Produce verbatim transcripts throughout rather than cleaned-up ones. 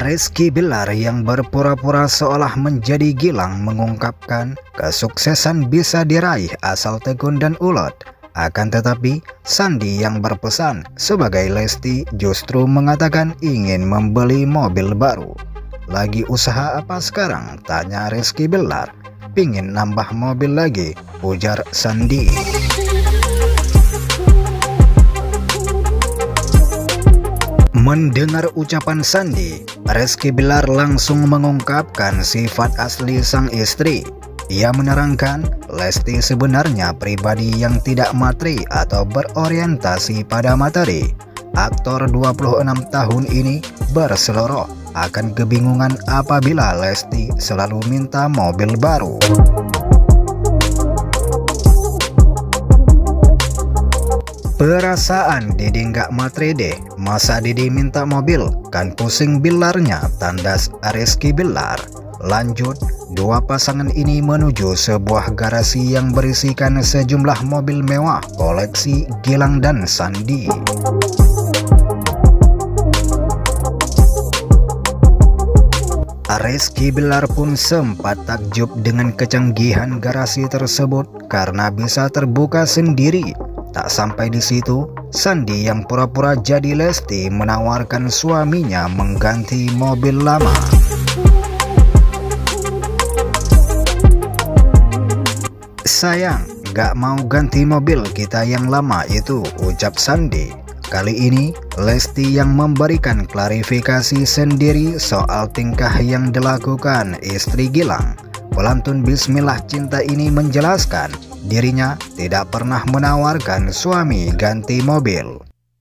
Rizky Bilar yang berpura-pura seolah menjadi Gilang mengungkapkan kesuksesan bisa diraih asal tekun dan ulet. Akan tetapi, Sandi yang berpesan sebagai Lesti justru mengatakan ingin membeli mobil baru. Lagi usaha apa sekarang? Tanya Rizky Bilar. Pingin nambah mobil lagi, ujar Sandi. Mendengar ucapan Sandi, Rizky Bilar langsung mengungkapkan sifat asli sang istri. Ia menerangkan Lesti sebenarnya pribadi yang tidak materi atau berorientasi pada materi. Aktor dua puluh enam tahun ini berseloroh akan kebingungan apabila Lesti selalu minta mobil baru. Perasaan Didi nggak matre deh, masa Didi minta mobil, kan pusing Bilarnya, tandas Rizky Bilar. Lanjut, dua pasangan ini menuju sebuah garasi yang berisikan sejumlah mobil mewah koleksi Gilang dan Sandi. Rizky Bilar pun sempat takjub dengan kecanggihan garasi tersebut karena bisa terbuka sendiri. Tak sampai di situ, Sandi yang pura-pura jadi Lesti menawarkan suaminya mengganti mobil lama. Sayang, gak mau ganti mobil kita yang lama itu, ucap Sandi. Kali ini, Lesti yang memberikan klarifikasi sendiri soal tingkah yang dilakukan istri Gilang. Pelantun Bismillah Cinta ini menjelaskan dirinya tidak pernah menawarkan suami ganti mobil.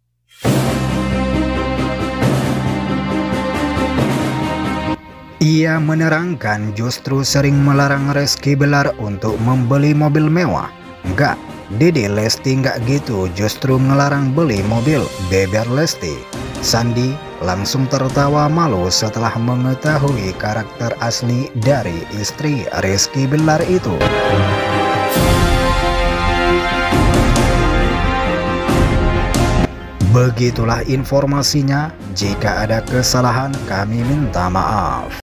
Ia menerangkan justru sering melarang Rizky Bilar untuk membeli mobil mewah. Enggak, Dede Lesti enggak gitu, justru ngelarang beli mobil, beber Lesti. Sandi langsung tertawa malu setelah mengetahui karakter asli dari istri Rizky Bilar itu. Begitulah informasinya, jika ada kesalahan kami minta maaf.